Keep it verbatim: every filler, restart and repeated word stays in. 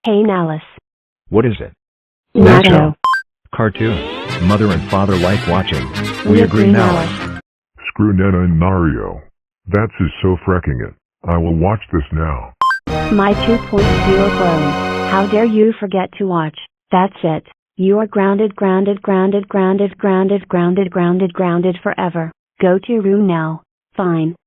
Hey Nalice. What is it? Nacho. Cartoon. What is it? Nacho. Cartoons. Mother and father like watching. We agree Nalice. Screw Nana and Mario. That's is so fracking it. I will watch this now. My two point oh clone. How dare you forget to watch. That's it. You are grounded grounded grounded grounded grounded grounded grounded grounded forever. Go to room now. Fine.